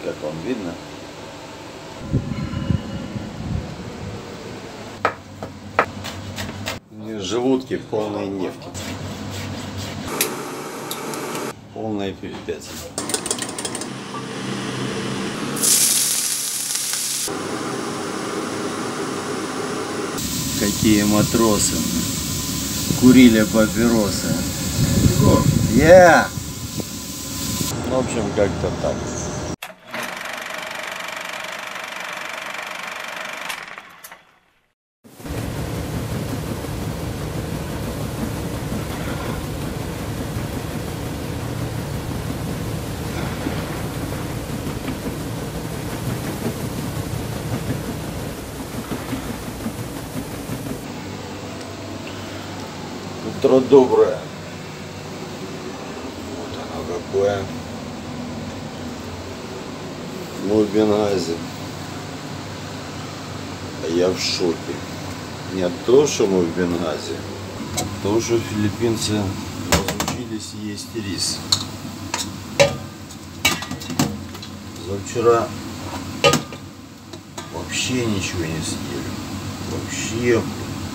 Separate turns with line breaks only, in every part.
Как вам видно? Желудки полные нефти. Полная перепятие. Какие матросы курили папиросы. Yeah! В общем, как-то так. Утро доброе. Вот оно какое. Мы в Бенгази. А я в шоке. Не от того, что мы в Бенгази, а от того, что филиппинцы разучились есть рис. За вчера вообще ничего не съели. Вообще.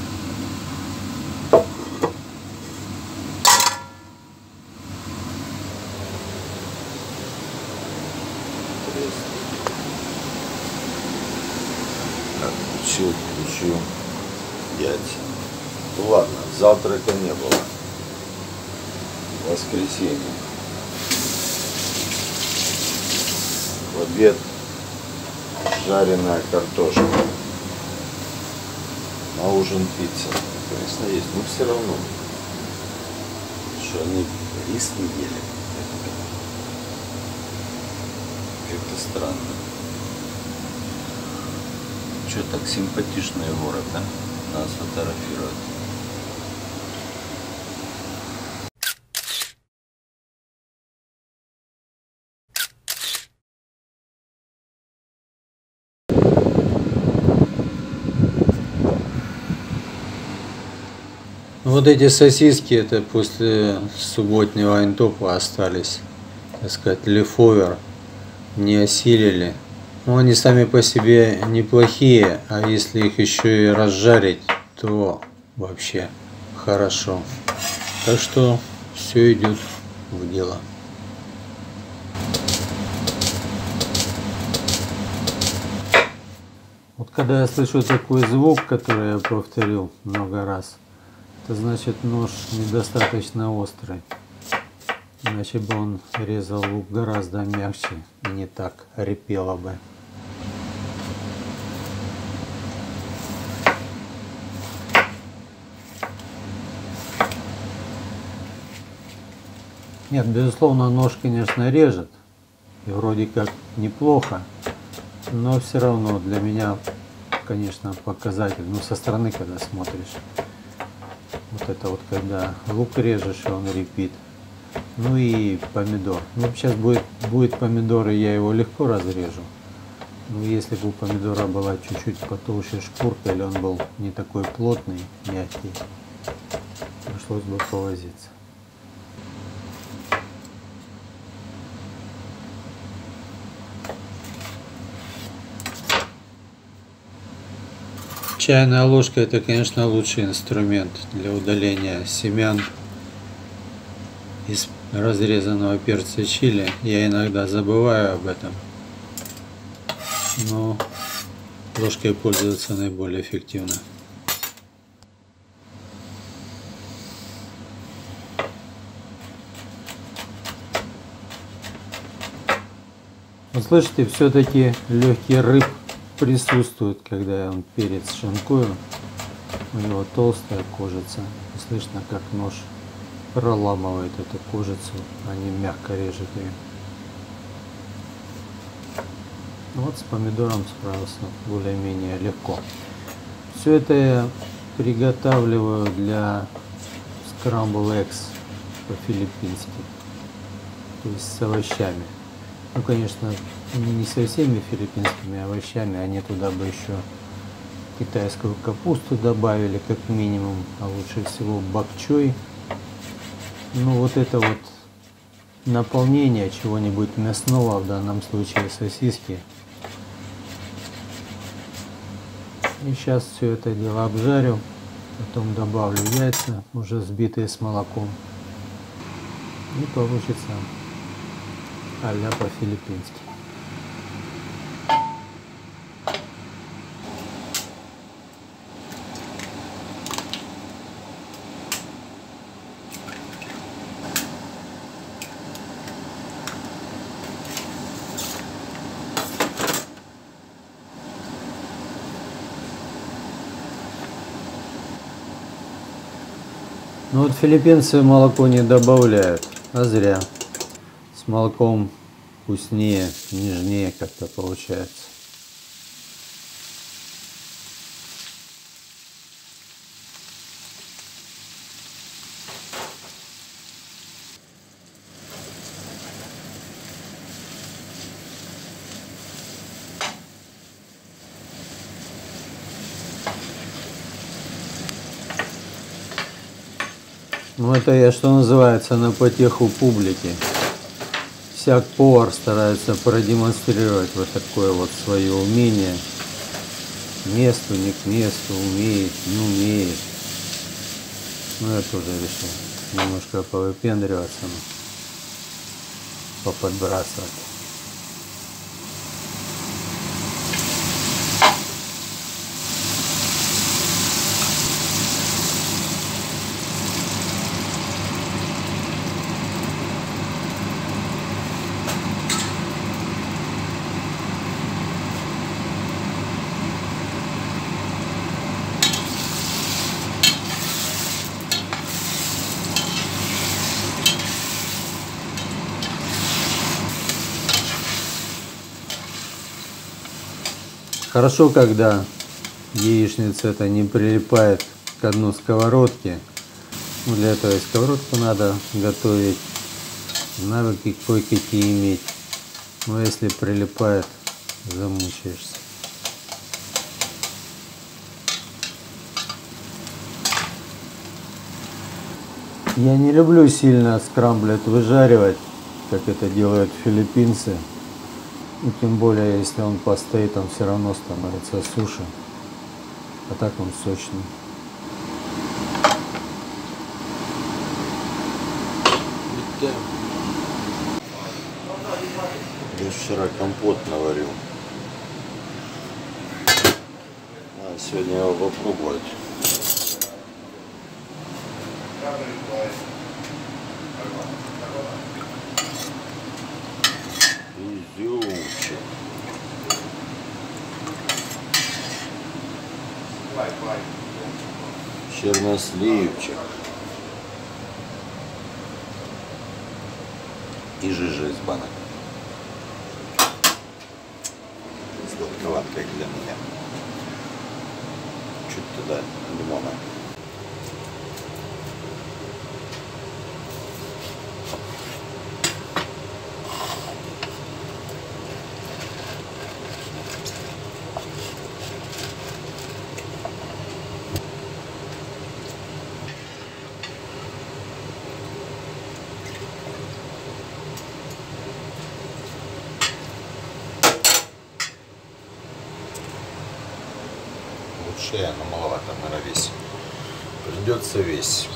Включу яйца. Ну ладно, завтрака не было. Воскресенье. В обед жареная картошка. На ужин пицца. Конечно, есть, но все равно. Что они рис не ели. Как-то странно. Что, так симпатичный город, а? Нас фотографируют.
Вот эти сосиски, это после субботнего интопа остались, так сказать, лефовер, не осилили. Но они сами по себе неплохие, а если их еще и разжарить, то вообще хорошо. Так что все идет в дело. Вот когда я слышу такой звук, который я повторил много раз, это значит, нож недостаточно острый. Иначе бы он резал лук гораздо мягче и не так репело бы. Нет, безусловно, нож, конечно, режет. И вроде как неплохо. Но все равно для меня, конечно, показатель. Ну, со стороны, когда смотришь. Вот это вот, когда лук режешь, и он репит. Ну и помидор. Ну, сейчас будет помидор, и я его легко разрежу. Но если бы у помидора была чуть-чуть потолще шкурка, или он был не такой плотный, мягкий, пришлось бы повозиться. Чайная ложка — это, конечно, лучший инструмент для удаления семян из разрезанного перца чили. Я иногда забываю об этом, но ложкой пользоваться наиболее эффективно. Вот слышите, все-таки легкий рыб присутствует, когда я перец шинкую. У него толстая кожица. И слышно, как нож проламывает эту кожицу, а не мягко режет ее. Вот с помидором справился более-менее легко. Все это я приготавливаю для scramble eggs по-филиппински, то есть с овощами. Ну, конечно, не со всеми филиппинскими овощами, они туда бы еще китайскую капусту добавили как минимум, а лучше всего бок чой. Ну вот это вот наполнения чего-нибудь мясного, в данном случае сосиски. И сейчас все это дело обжарю, потом добавлю яйца, уже взбитые с молоком. И получится а-ля по-филиппински. Ну вот филиппинцы молоко не добавляют, а зря. С молоком вкуснее, нежнее как-то получается. Ну это я, что называется, на потеху публики. Всяк повар старается продемонстрировать вот такое вот свое умение. К месту, не к месту, умеет, не умеет. Ну я тоже решил немножко повыпендриваться, поподбрасывать. Хорошо, когда яичница это не прилипает к дну сковородки. Ну, для этого и сковородку надо готовить, навыки кое-какие иметь. Но если прилипает, замучаешься. Я не люблю сильно скрамблет выжаривать, как это делают филиппинцы. И тем более, если он постоит, он все равно становится суше. А так он сочный.
Я вчера компот наварил. А сегодня его попробовать. Изюмчик. Черносливчик. И жижа из банок. Сладковато, как для меня. Чуть туда лимона. Шея, но маловато, наверное, весь. Придется весь.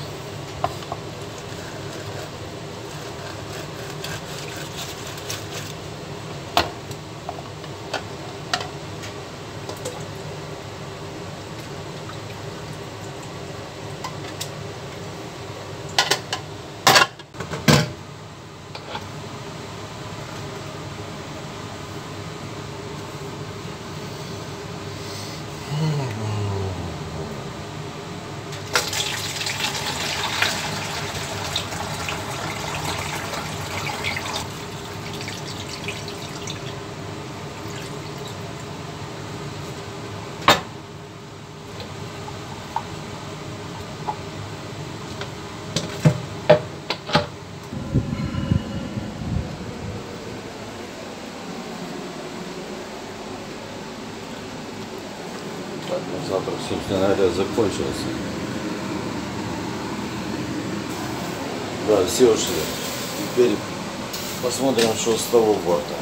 Так, ну, завтрак, собственно говоря, закончился. Да, все ушли. Теперь Посмотрим, что с того борта.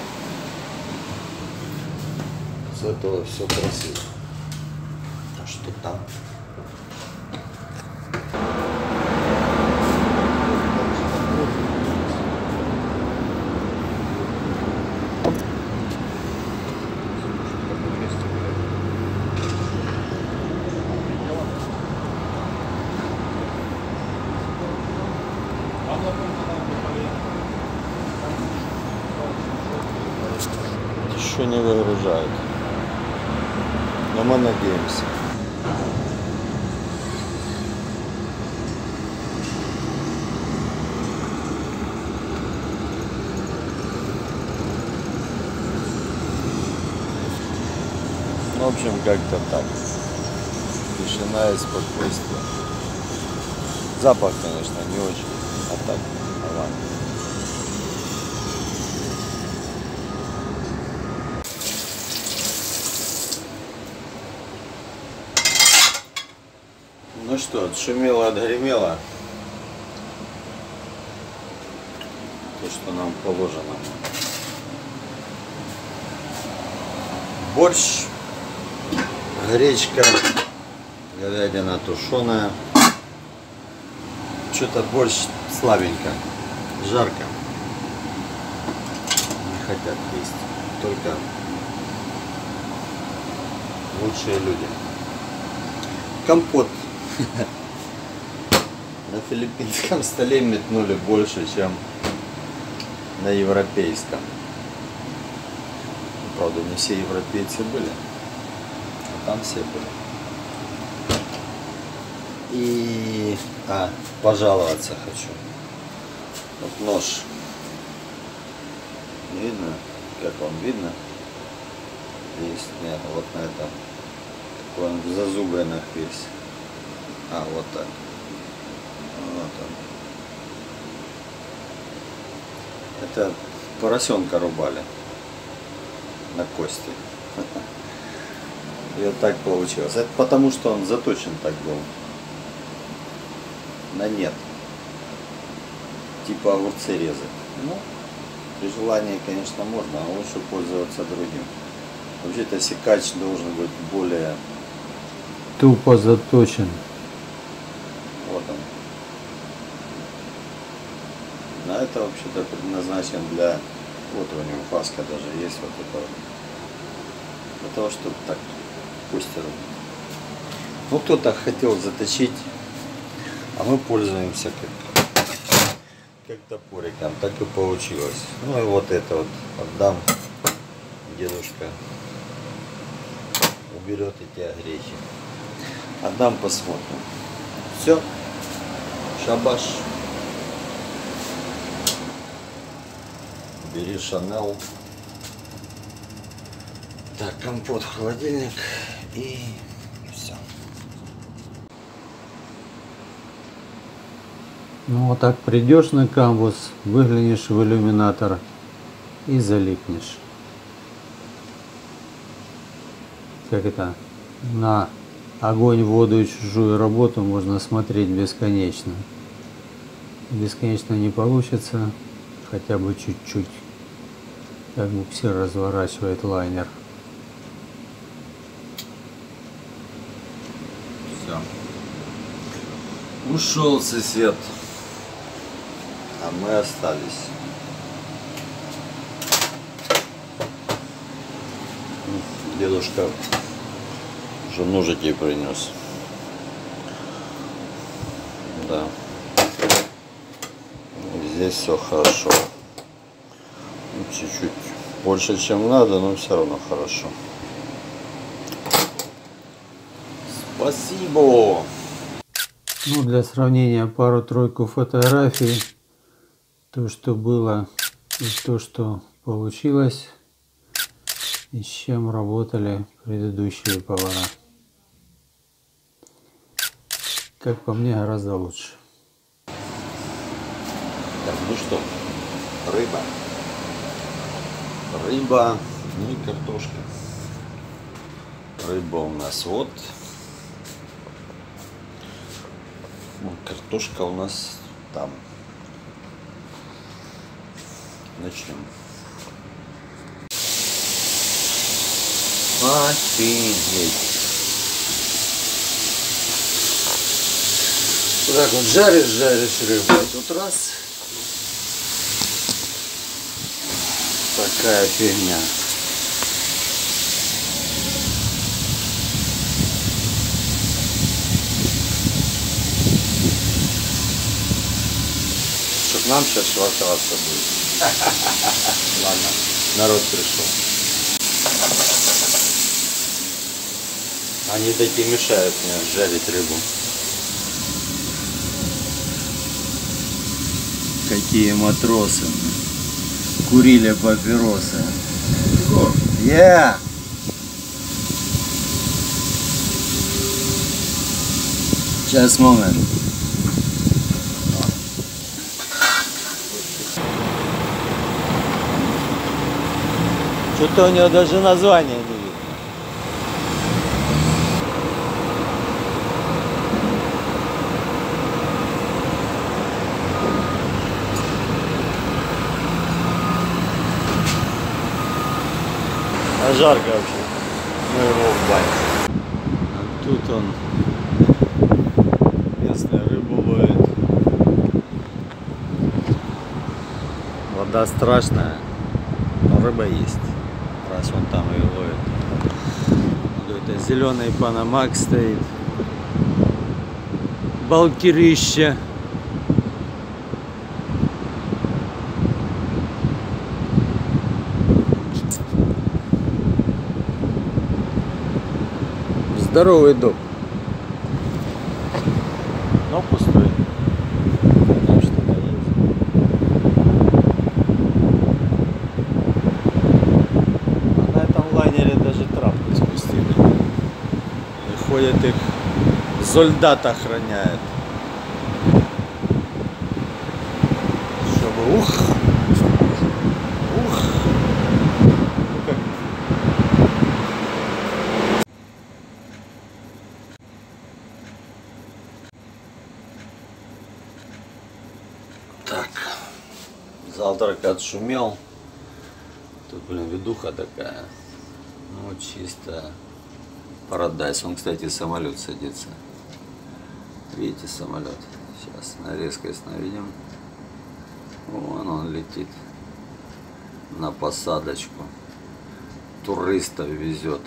С этого все красиво. А что там? Еще не выгружают. Но мы надеемся. В общем, как-то так. Тишина и спокойствие. Запах, конечно, не очень. А так, нормально. Ну что, отшумело, отгремело. То, что нам положено. Борщ, гречка, говядина тушеная. Что-то борщ слабенько, жарко. Не хотят есть. Только лучшие люди. Компот. На филиппинском столе метнули больше, чем на европейском. Правда, не все европейцы были, а там все были. И пожаловаться хочу. Вот нож. Видно? Как вам видно? Есть, нет, вот на этом. Такой он в зазубринах весь. Вот так. Вот он. Это поросенка рубали на кости. И вот так получилось. Это потому, что он заточен так был. На нет. Типа огурцы резать. Ну, при желании, конечно, можно, а лучше пользоваться другим. Вообще-то секач должен быть более
Тупо заточен.
Вот он. А это вообще-то предназначен для... Вот у него фаска даже есть вот это вот. Для того, чтобы так кости рубить. Ну кто-то хотел заточить, а мы пользуемся как топориком. Так и получилось. Ну и вот это вот отдам. Дедушка уберет эти огрехи. Отдам, посмотрим. Все. Шабаш. Бери Шанел. Так, компот в холодильник и все.
Ну вот так придешь на камбус, выглянешь в иллюминатор и залипнешь. Как это? На огонь, воду и чужую работу можно смотреть бесконечно. Бесконечно не получится, хотя бы чуть-чуть. Как буксир разворачивает лайнер.
Все. Ушел свет, а мы остались. Дедушка уже ножики принес. Да. Здесь все хорошо. Чуть-чуть больше, чем надо, но все равно хорошо. Спасибо.
Ну, для сравнения пару-тройку фотографий. То, что было, и то, что получилось. И с чем работали предыдущие повара. Как по мне, гораздо лучше.
Так, ну что, рыба. Рыба, ну и картошка. Рыба у нас вот. Ну, картошка у нас там. начнем. Офигеть. Вот так вот жаришь рыбу. Тут раз. Такая фигня. Чтоб нам сейчас швартоваться будет. Ладно, народ пришел. Они такие мешают мне жарить рыбу. Какие матросы. Курили папиросы. Yeah. Just a moment. Что-то у него даже названия не видно. А жарко вообще. Ну его в бане. А тут он местную рыбу ловит. Вода страшная, но рыба есть. Раз он там ее ловит. Какой-то зеленый панамак стоит. Балкирище. Здоровый дом. Но пустой. Там что-то есть. А на этом лайнере даже трапы спустили. И ходят их, солдат охраняет. Чтобы ух. Так, завтрак отшумел. Тут, блин, видуха такая. Ну, чисто парадайс. Он, кстати, самолет садится. Видите, самолет. Сейчас на резкость наведем. Вон он летит на посадочку. Туристов везет.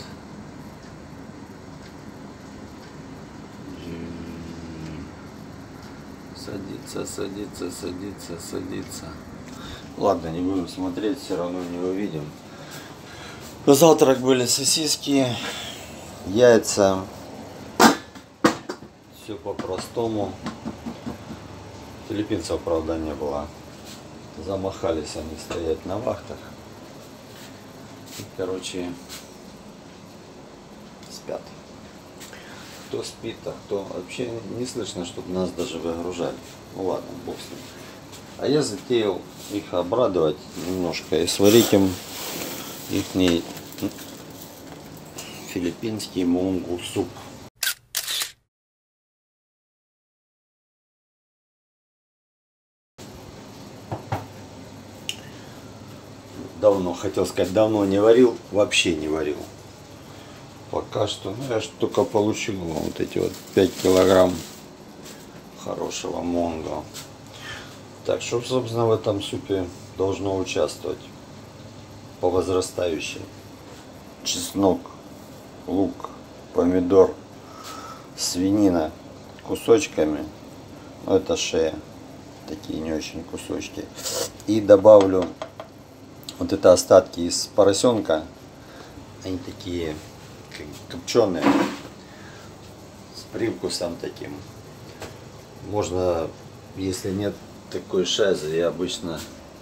Садится, садится, садится, садится. Ладно, не будем смотреть, все равно не увидим. На завтрак были сосиски, яйца. Все по-простому. Филиппинцев, правда, не было. Замахались они стоять на вахтах. И, короче, спят. Кто спит, а кто вообще не слышно, чтобы нас даже выгружали. Ну ладно, бог с ним. А я затеял их обрадовать немножко и сварить им ихний филиппинский монгу суп. Давно, хотел сказать, давно не варил, вообще не варил. Пока что, ну я ж только получил вот эти вот 5 килограмм хорошего монго. Так что, собственно, в этом супе должно участвовать по возрастающей чеснок, лук, помидор, свинина кусочками. Ну, это шея, такие не очень кусочки. И добавлю вот это остатки из поросенка. Они такие копченые, с привкусом таким. Можно, если нет такой шайзы, я обычно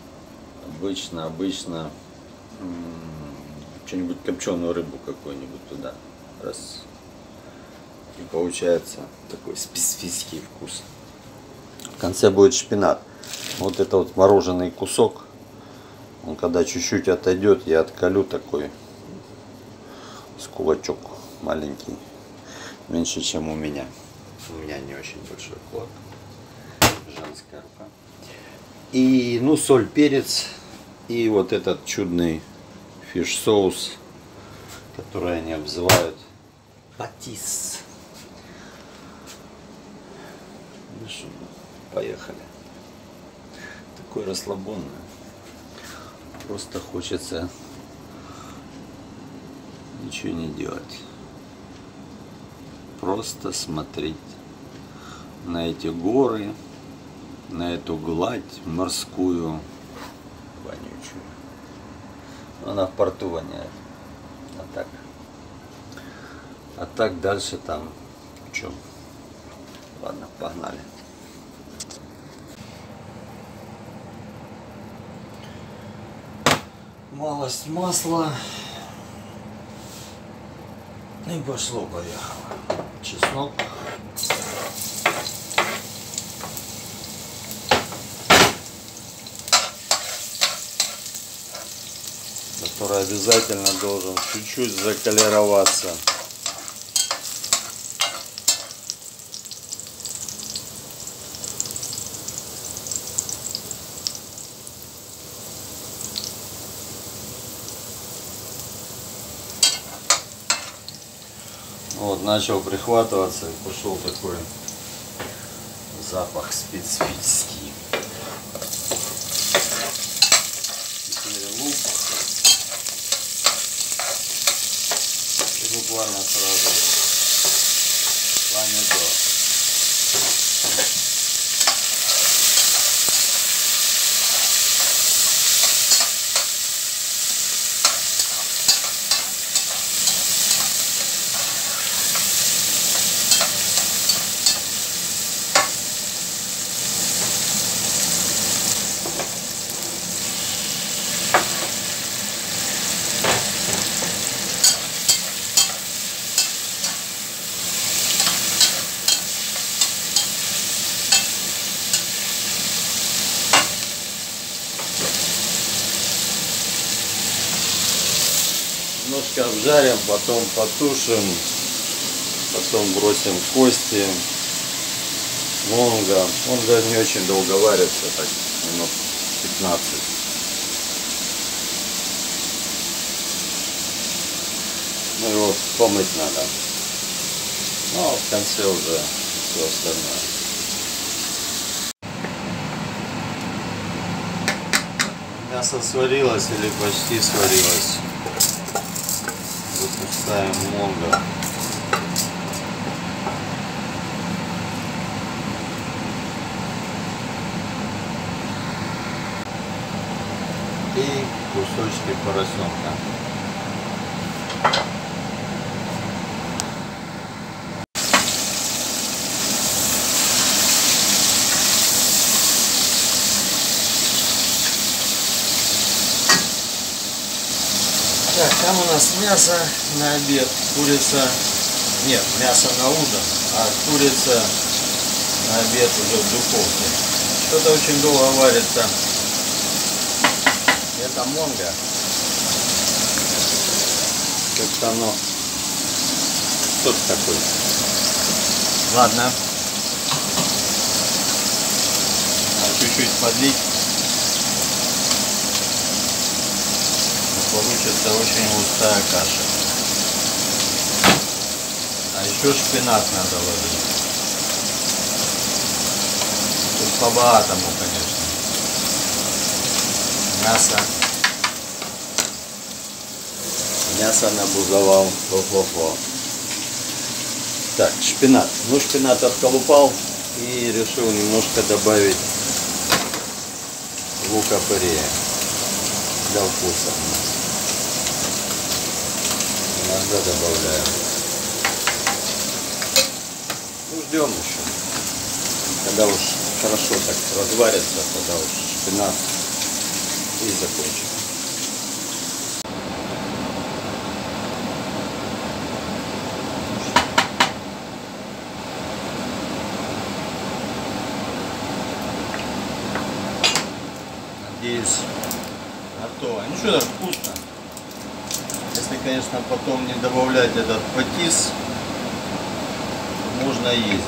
что-нибудь копченую рыбу какую-нибудь туда раз, и получается такой специфический вкус. В конце будет шпинат. Вот это вот мороженый кусок, он когда чуть-чуть отойдет, я отколю такой с кулачок маленький, меньше чем у меня. У меня не очень большой кулак, женская рука. И ну соль, перец И вот этот чудный фиш-соус, который они обзывают патис. Ну что, поехали. Такой расслабонный. Просто хочется ничего не делать. Просто смотреть на эти горы, на эту гладь морскую, вонючую. Она в порту воняет. А так дальше там что? Ладно, погнали. Малость масла. И пошло-поехало. Чеснок. Который обязательно должен чуть-чуть заколероваться. Вот, начал прихватываться и пошел такой запах специфический. Теперь лук. И буквально сразу помидор. Немножко обжарим, потом потушим, потом бросим кости. Монго. Монго не очень долго варится, так минут 15. Ну его помыть надо. Ну а в конце уже все остальное. Мясо сварилось или почти сварилось. Выпускаем монго. И кусочки поросенка. Так, там у нас мясо на обед, курица, нет, мясо на ужин, а курица на обед уже в духовке. Что-то очень долго варится. Это монго. Как-то оно... Что-то такое. Ладно. Надо чуть-чуть подлить. Получится очень густая каша. А еще шпинат надо ложить. Тут по-богатому, конечно. Мясо набузовал. Фо-фо-фо. Так, шпинат. Ну, шпинат отколупал и решил немножко добавить лука-порея для вкуса. Иногда добавляем. Ну, ждем еще. Когда уж хорошо так разварится, тогда уж шпинат и закончим. Надеюсь, готово. Ну что, так вкусно. Если, конечно, потом не добавлять этот патис, можно есть.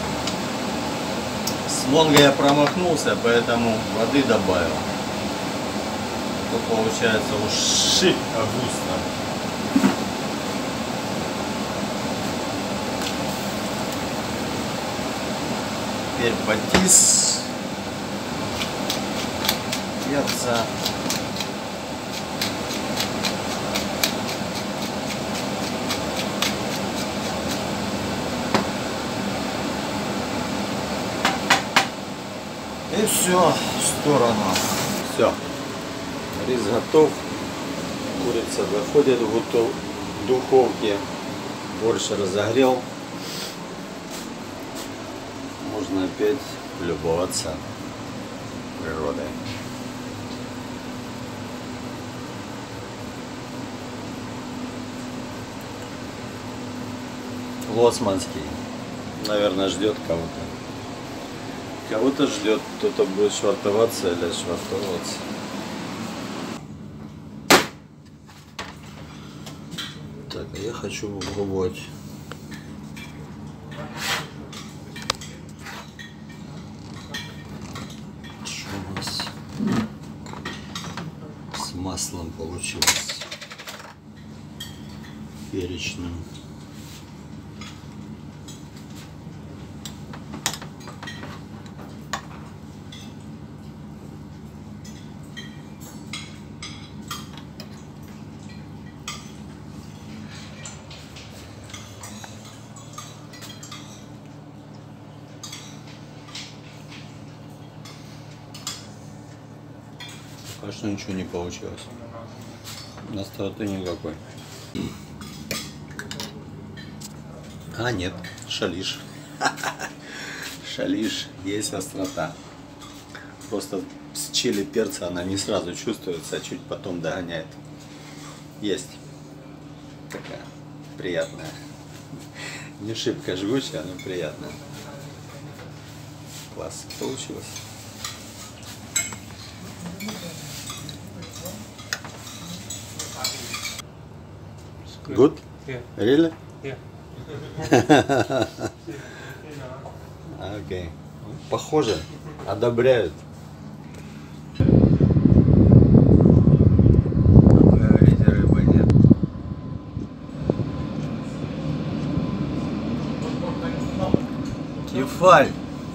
С монго я промахнулся, поэтому воды добавил. то получается уж шибко густо. Теперь батис перца. И все, в сторону. Все. Рис готов. Курица выходит в духовке. Борщ разогрел. Можно опять любоваться природой. Лоцманский, наверное, ждет кого-то. Кого-то ждет, кто-то будет швартоваться или швартоваться. Так, а я хочу попробовать. Что у нас с маслом получилось? Перечным. Конечно, ничего не получилось. Остроты никакой. А нет, шалиш. Шалиш, есть острота. Просто с чили перца она не сразу чувствуется, а чуть потом догоняет. Есть. Такая приятная. Не шибко жгучая, но приятная. Класс, получилось. Good?
Yeah.
Really?
Yeah.
Окей. Похоже. Одобряют. Говорите, рыбы нет. Кефаль.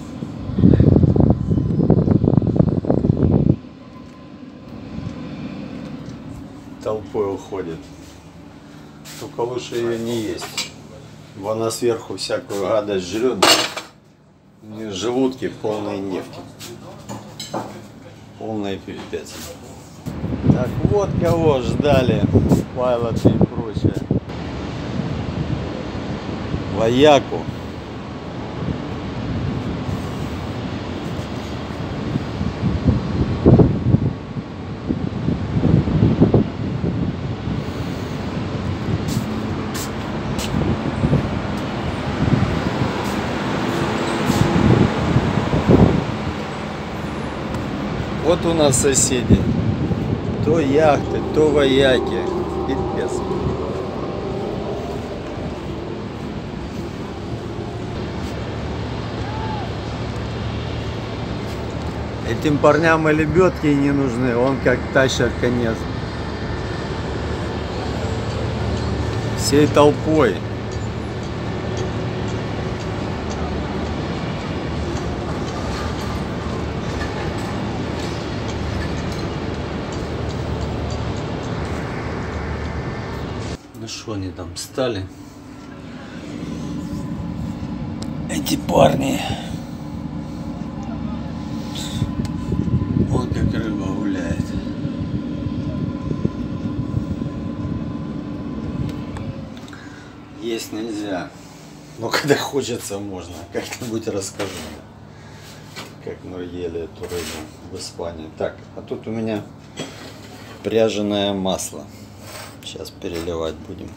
Толпой уходит. Только лучше ее не есть. Она сверху всякую гадость жрет. У нее желудки полные нефти. Полный пипец. Так вот кого ждали. Пайлоты и прочее. Вояку. Вот у нас соседи. То яхты, то вояки. Пипец. Этим парням и лебедки не нужны. Он как тащит конец. Всей толпой. Ну что они там встали? Эти парни. Вот как рыба гуляет. Есть нельзя. Но когда хочется, можно. Как-нибудь расскажу. Как мы ели эту рыбу в Испании. Так, а тут у меня пряженое масло. Сейчас переливать будем.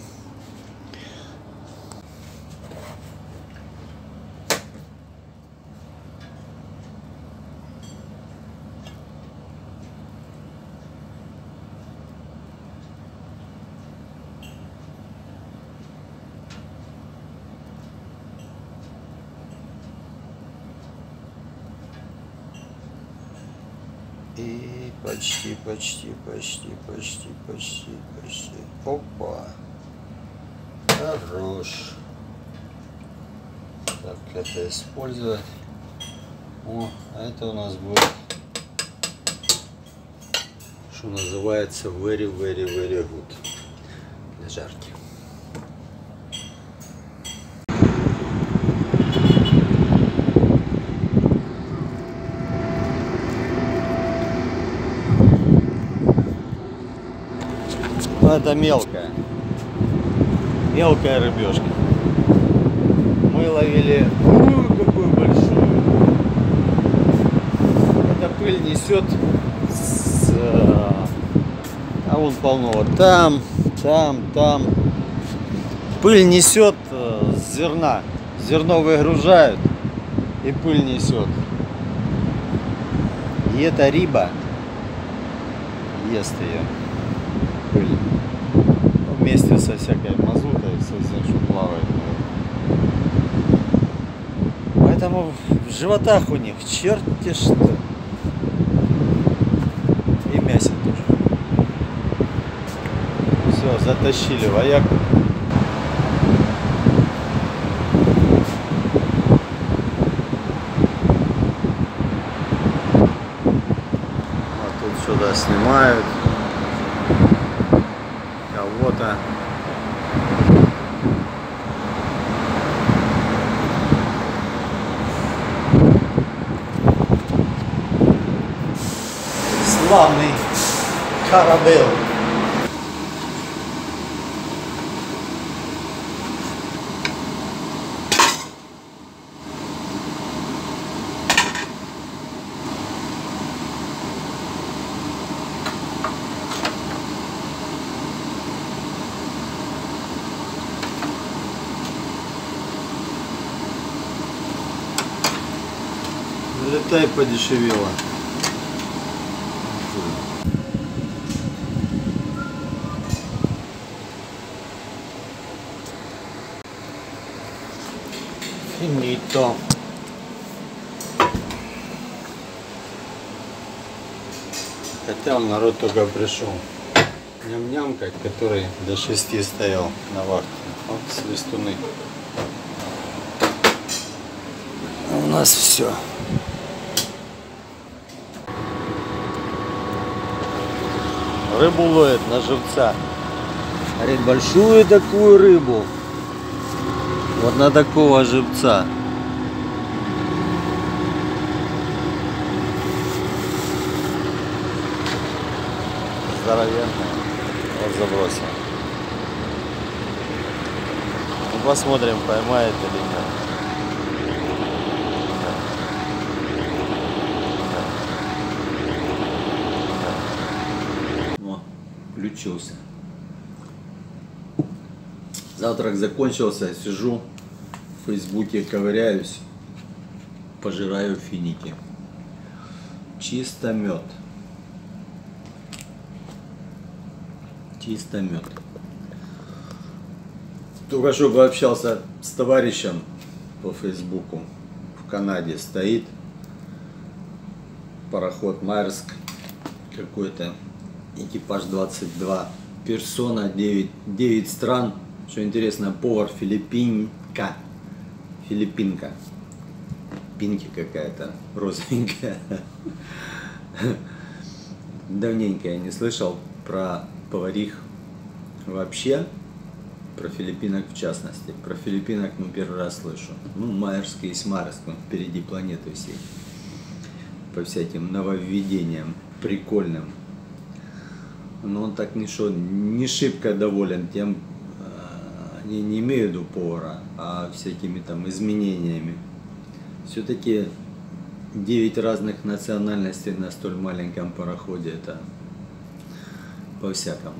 И Почти, почти, почти, почти, почти, почти. Опа. Хорош. Так, это использовать. О, а это у нас будет, что называется, very good для жарки. Ну, это мелкая рыбешка. Мы ловили какую большую. Эта пыль несет а вон полно вот там. Пыль несет с зерна. Зерно выгружают и пыль несет. И эта риба ест ее пыль. Вместе со всякой мазутой, со всем, что плавает. Поэтому в животах у них черти что. И мясо тоже. Все, затащили вояку. А тут сюда снимают кого-то. Славный корабель. Летай подешевело. Финито. Хотя народ только пришел. Ням-нямка, который до 6 стоял на вахте. Вот свистуны. У нас все. Рыбу ловит на живца. Говорит, большую такую рыбу. Вот на такого живца. Здоровенная. Вот забросил. Ну, посмотрим, поймает или нет. Включился. Завтрак закончился, сижу в Фейсбуке, ковыряюсь, пожираю финики. Чисто мед. Чисто мед. Только что пообщался с товарищем по Фейсбуку. В Канаде стоит пароход Майерск какой-то. Экипаж 22 персона, 9 стран. Что интересно, повар филиппинка. Пинки какая-то розовенькая. Давненько я не слышал про поварих вообще, про филиппинок в частности. Про филиппинок первый раз слышу. Ну, Майерск есть Майерск, он впереди планеты всей. По всяким нововведениям прикольным. Но он так не шибко доволен тем, не имею в виду повара, а всякими там изменениями. Все-таки 9 разных национальностей на столь маленьком пароходе, это по-всякому.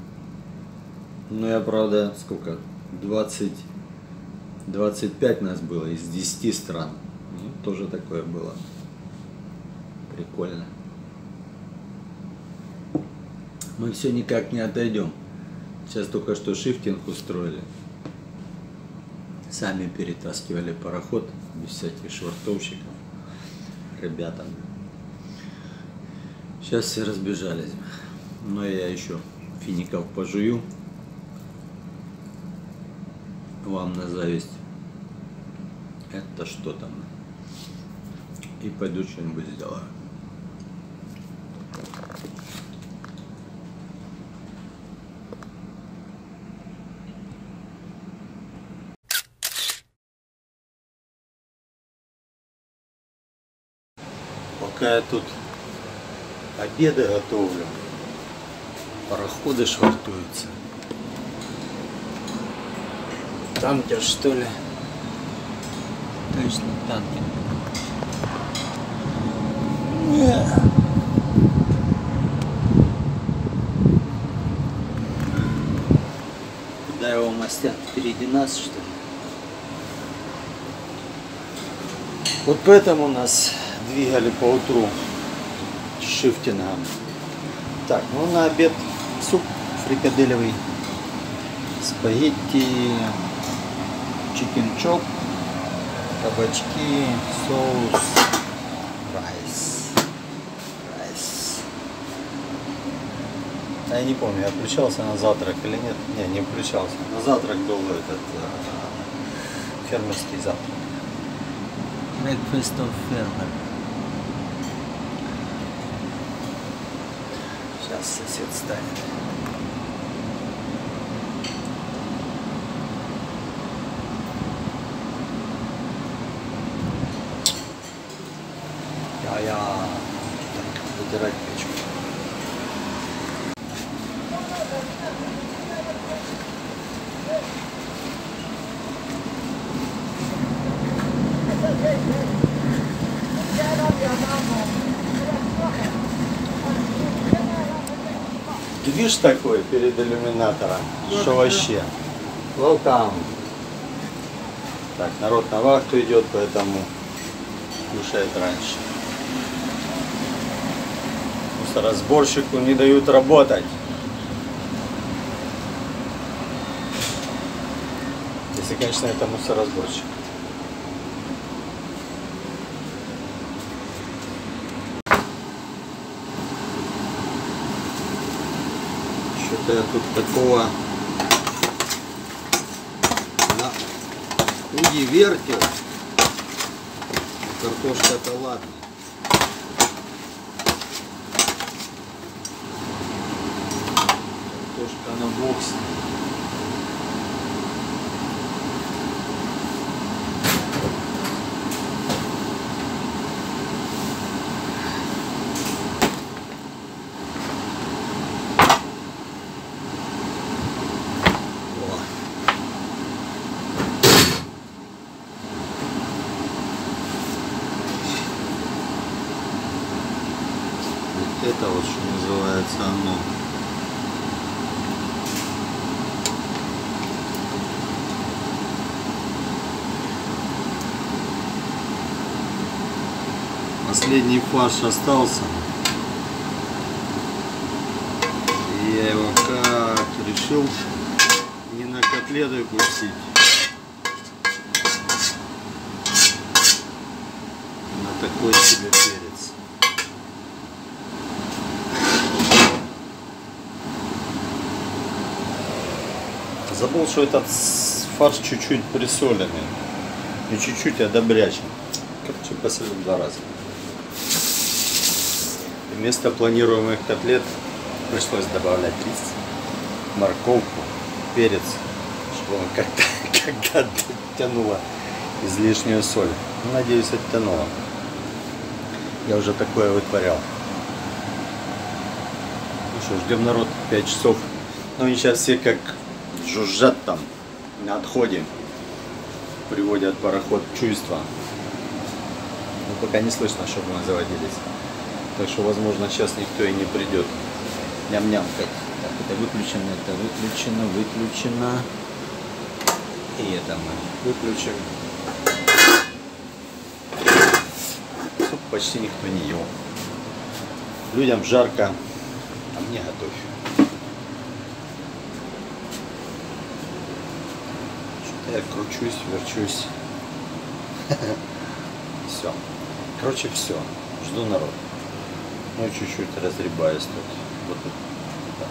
Но я, правда, сколько? 25 нас было из 10 стран. Ну, тоже такое было. Прикольно. Мы все никак не отойдем. Сейчас только что шифтинг устроили. Сами перетаскивали пароход без всяких швартовщиков. Ребята. Сейчас все разбежались. Но я еще фиников пожую. Вам на зависть. Это что там? И пойду что-нибудь сделаю. Пока я тут обеды готовлю, пароходы швартуются. Танкер, что ли? Точно, танкер. Куда его мастят? Впереди нас, что ли? Вот поэтому нас двигали по утру шифтингом. Так, ну на обед суп фрикаделевый, спагетти, чикенчоп, кабачки, соус, райс. Я не помню, я включался на завтрак или нет. Не включался. На завтрак был этот фермерский завтрак. Breakfast of Farmer. Сейчас сосед станет. Я вытирать печку. Движ такой перед иллюминатором, что вообще. Welcome. Так, народ на вахту идет, поэтому кушает раньше. Мусоросборщику не дают работать. Если, конечно, это мусоросборщик. Что-то я тут такого на уди вертел. Картошка-то ладно. Картошка на бокс. Это вот что называется оно. Последний фарш остался. И я его как решил не на котлеты пустить, на такой себе перец. Забыл, что этот фарш чуть-чуть присоленный. Не чуть-чуть, а добрячий. Короче, посолил 2 раза. Вместо планируемых котлет пришлось добавлять рис, морковку, перец, чтобы он как-то тянуло излишнюю соль. Надеюсь, оттянуло. Я уже такое вытворял. Ну что, ждем народ 5 часов. Ну они сейчас все как жужжат там на отходе, приводят пароход в чувство. Но пока не слышно, чтобы мы заводились. Так что, возможно, сейчас никто и не придет. Ням-нямкать. Так, это выключено, выключено. И это мы выключим. Суп почти никто не ел. Людям жарко, а мне готовь. Что-то я кручусь, верчусь. Все. Короче, все. Жду народ. Ну и чуть-чуть разребаюсь тут. Вот тут. Так.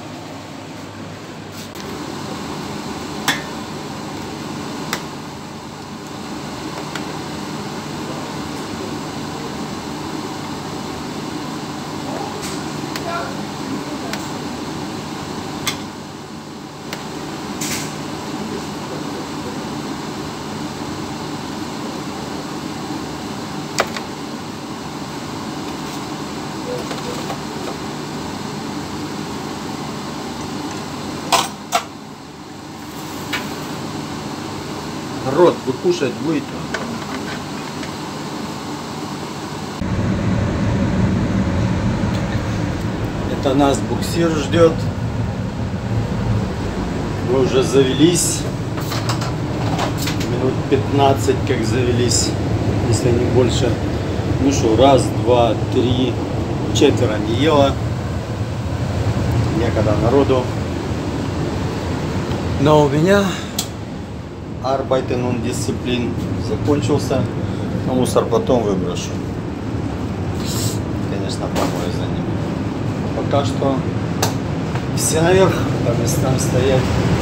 Народ, вы кушать будете? Это нас буксир ждет. Мы уже завелись. Минут 15 как завелись, если не больше. Ну что, раз, два, три, четверо не ела. Некогда народу. Но у меня Arbeiten und Disziplin закончился, а мусор потом выброшу. Конечно, помою за ним. Пока что все наверх по местам стоять.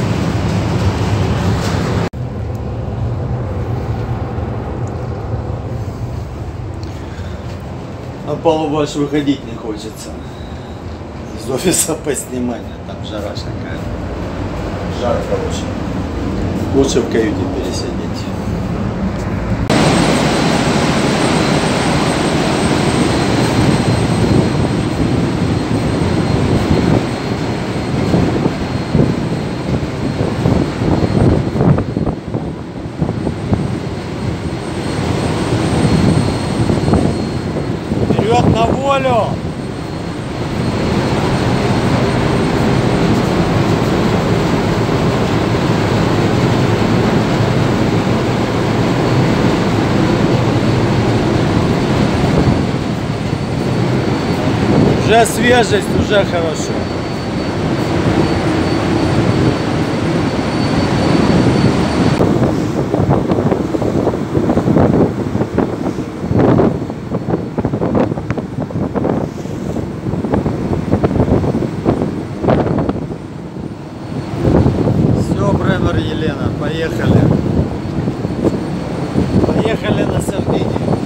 На палубу аж выходить не хочется. Из офиса поснимать, а там жара какая. Жарко очень. Лучше в каюте пересидеть. Вперед на волю! Уже свежесть, уже хорошо. Все, Бреннер Елена, поехали. Поехали на Сардинию.